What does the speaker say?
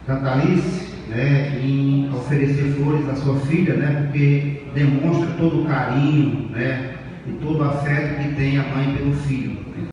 Catalice, né, em oferecer flores à sua filha, né, porque demonstra todo o carinho, né, e todo o afeto que tem a mãe pelo filho.